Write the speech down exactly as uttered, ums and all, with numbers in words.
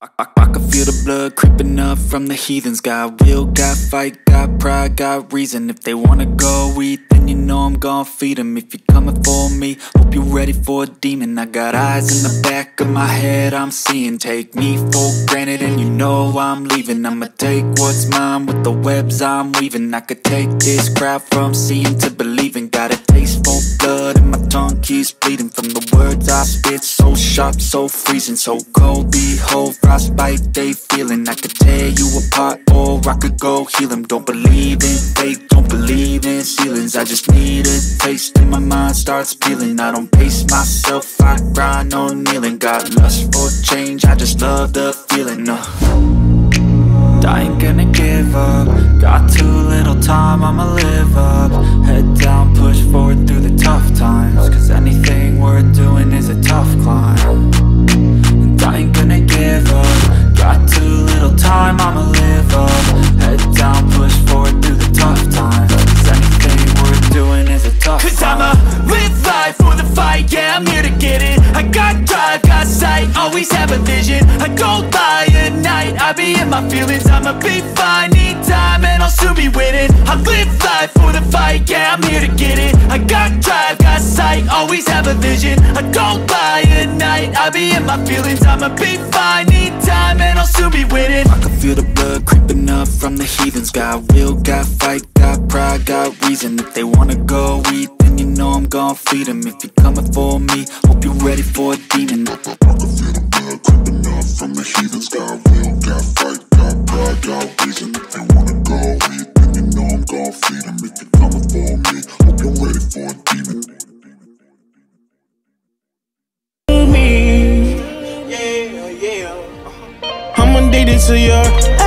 I, I can feel the blood creeping up from the heathens. Got will, got fight, got pride, got reason. If they wanna go eat, then you know I'm gon' feed them. If you're coming for me, hope you're ready for a demon. I got eyes in the back of my head, I'm seeing. Take me for granted and you know I'm leaving. I'ma take what's mine with the webs I'm weaving. I could take this crowd from seeing to believing. Got a taste for blood and my tongue keeps bleeding from the words I spit. So sharp, so freezing, so cold. Behold, frostbite they feeling. I could tear you apart or I could go heal them. Don't believe in fate, don't believe in ceilings. I just need a taste and my mind starts peeling. I don't pace myself, I grind on kneeling. Got lust for change, I just love the feeling. uh. I ain't gonna give up. Got too little time, I'ma live up. Head down, push forward through the tough times. Cause anything worth doing is a tough climb. And I ain't gonna give up. Got too little time, I'ma live up. Head down, push forward through the tough times. Cause anything worth doing is a tough climb. Cause I'ma live life for the fight, yeah, I'm here to get it. I got drive, got sight, always have a vision. I don't lie at night, I be in my feelings. I'ma be fine, need time and I'll soon be winning. I live life for the fight, yeah, I'm here to get it. I got drive, got sight, always have a vision. I don't lie at night, I be in my feelings. I'ma be fine, need time and I'll soon be winning. I can feel the blood creeping up from the heathens. Got will, got fight, got pride, got reason. If they wanna go eat, then you know I'm gon' feed them. If you're coming for me, hope you're ready for a demon. I can feel the blood creeping up from the heathens. Got will, got fight, got pride, got reason. If they wanna go eat, then you know I'm gon' feed them. If you're coming for me, hope you're ready for a demon. Me, yeah, yeah. I'm addicted to your